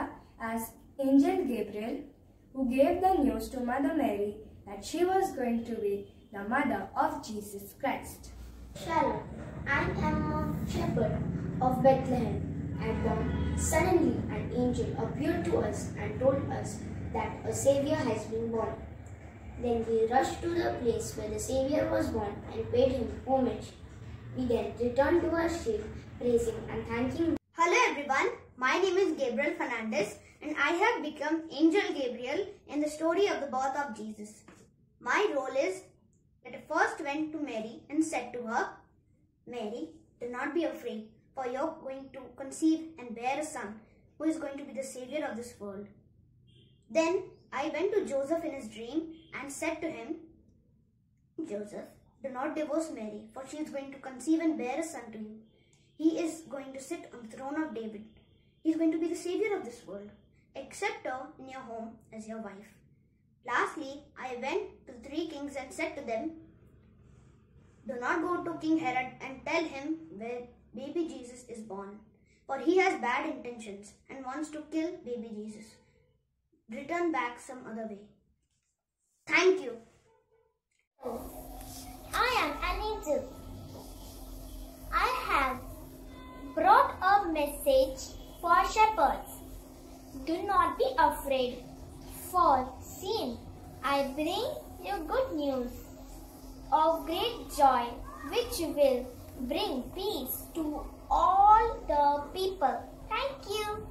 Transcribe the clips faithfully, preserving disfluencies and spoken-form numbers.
Mother as Angel Gabriel, who gave the news to Mother Mary that she was going to be the mother of Jesus Christ. Shalom, I am a shepherd of Bethlehem, and then suddenly an angel appeared to us and told us that a Savior has been born. Then we rushed to the place where the Savior was born and paid him homage. We then returned to our sheep, praising and thanking. Hello everyone, my name is Gabriel Fernandez and I have become Angel Gabriel in the story of the birth of Jesus. My role is that I first went to Mary and said to her, Mary, do not be afraid, for you are going to conceive and bear a son who is going to be the Savior of this world. Then I went to Joseph in his dream and said to him, Joseph, do not divorce Mary, for she is going to conceive and bear a son to you. He is going to sit on the throne of David. He is going to be the Savior of this world. Accept her in your home as your wife. Lastly, I went to the three kings and said to them, do not go to King Herod and tell him where baby Jesus is born, for he has bad intentions and wants to kill baby Jesus. Return back some other way. Thank you. I am an angel. I have brought a message for shepherds. Do not be afraid, for see, I bring you good news of great joy, which will bring peace to all the people. Thank you.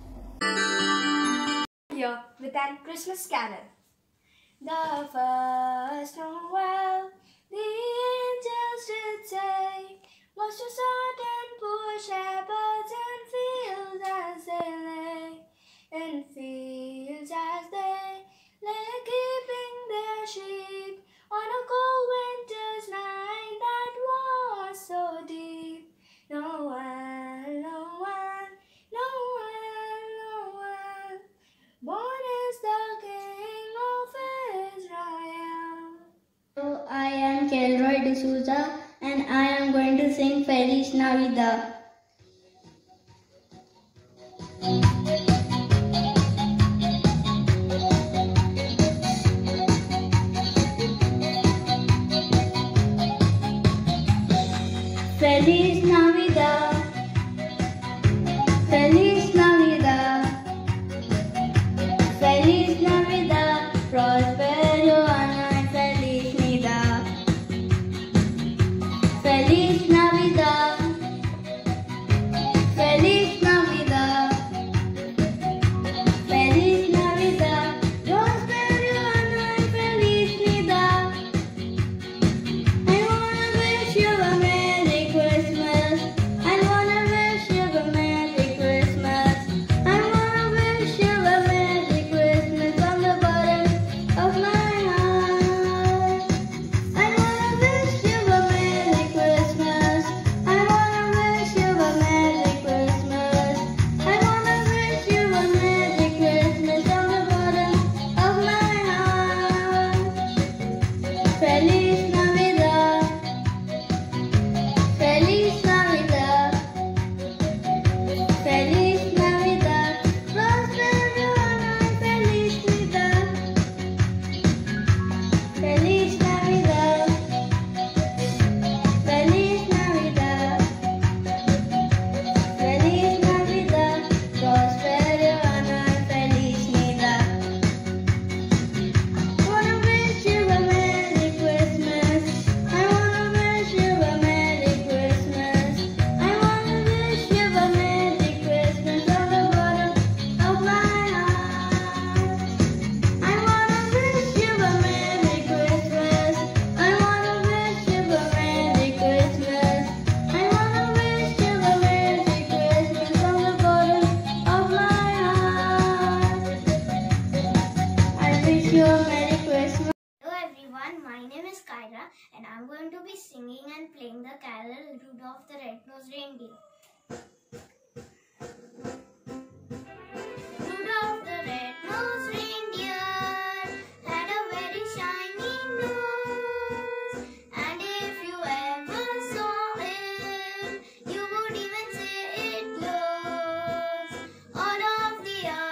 Here with an Christmas carol. The first Noel, the angels did say, was to certain poor shepherds in fields as they lay, in fields as they lay keeping their sheep on a cold winter's night that was so deep. Noel, Noel, Noel, Noel, born is the King of Israel. So I am Kelroy D'Souza and I am going to sing Feliz Navidad. Feliz Navidad, Feliz Navidad, Feliz Navidad, Prospero año y feliz Navidad. Feliz Navidad, Feliz Navidad, Feliz Navidad, Prospero año y feliz Navidad. I wanna wish you a Merry Christmas. I wanna wish you a Merry Christmas. I wanna wish you a Merry Christmas from the bottom of my heart. I wanna wish you a Merry Christmas. I wanna wish you a Merry Christmas. I wanna wish you a Merry Christmas from the bottom of my heart. Feliz Navidad, Feliz Navidad, Feliz Navidad, Prospero año y feliz Navidad. Feliz Navidad, Feliz Navidad, Feliz Navidad, Prospero año y feliz Navidad. Wanna wish you a Merry Christmas. I wanna wish you a Merry Christmas. I wanna wish you a Merry Christmas from the bottom of my heart. I wanna wish you a Merry Christmas. I wanna wish you a Merry Christmas. I wanna wish you a Merry Christmas from the bottom of my heart. I wish you a Merry Christmas. Hello everyone, my name is Kyra and I'm going to be singing and playing the carol Rudolph the Red-Nosed Reindeer. Rudolph the red-nosed reindeer had a very shiny nose, and if you ever saw him, you would even say it glows. All of the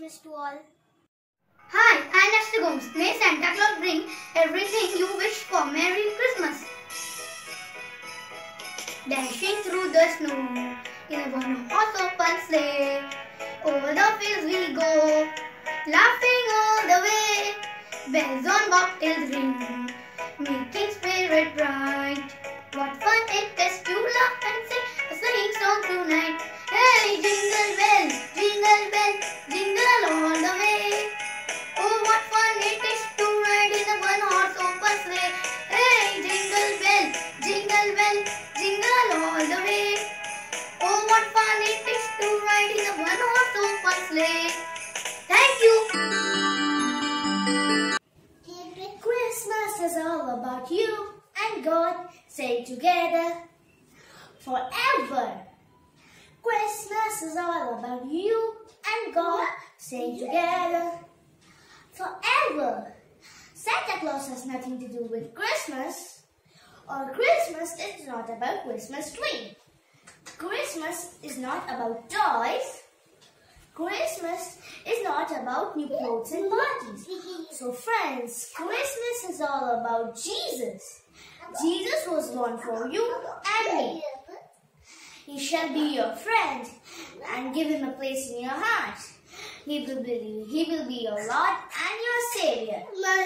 Christmas to all. Hi, I'm Esther Gomes. May Santa Claus bring everything you wish for. Merry Christmas. Dashing through the snow in a one-horse open sleigh. Over the fields we go, laughing all the way. Bells on bobtails ring, making spirit bright. What fun it is to laugh and sing a sleighing song tonight. Hey, jingle bell, jingle bell, jingle all the way. Oh, what fun it is to ride in a one-horse open sleigh. Hey, jingle bell, jingle bell, jingle all the way. Oh, what fun it is to ride in a one-horse open sleigh. Thank you. Christmas is all about you and God. Say together forever. Christmas is all about you and God. Say together forever. Santa Claus has nothing to do with Christmas, or Christmas is not about Christmas tree. Christmas is not about toys. Christmas is not about new clothes and parties. So friends, Christmas is all about Jesus. Jesus was born for you and me. He shall be your friend and give him a place in your heart. He will be, he will be your Lord and your Savior.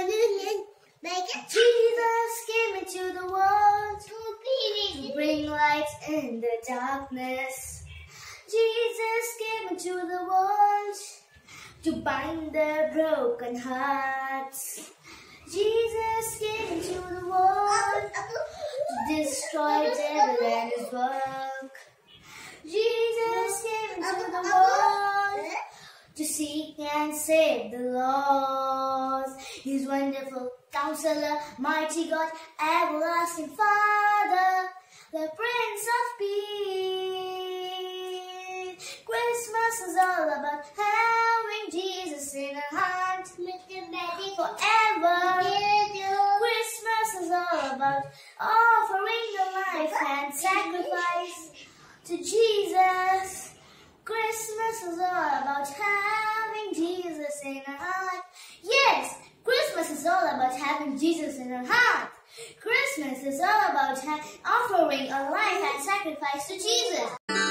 Jesus came into the world to bring light in the darkness. Jesus came into the world to bind the broken hearts. Jesus came into the world to destroy devil and his work. Jesus came into the world to seek and save the lost. He's wonderful Counselor, mighty God, everlasting Father, the Prince of Peace. Christmas is all about having Jesus in our heart forever. Christmas is all about offering the life and sacrifice to Jesus. Christmas is all about having Jesus in our heart. Yes, Christmas is all about having Jesus in our heart. Christmas is all about offering a life and sacrifice to Jesus.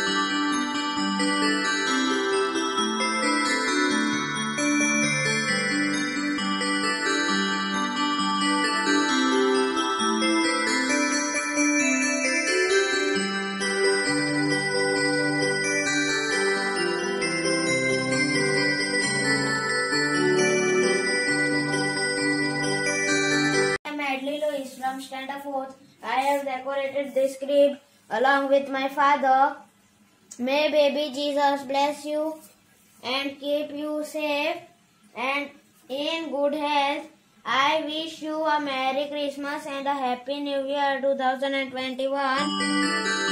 From Standard Fourth, I have decorated this crib along with my father. May baby Jesus bless you and keep you safe and in good health. I wish you a Merry Christmas and a Happy New Year two thousand twenty-one.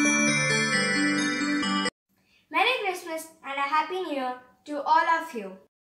Merry Christmas and a Happy New Year to all of you.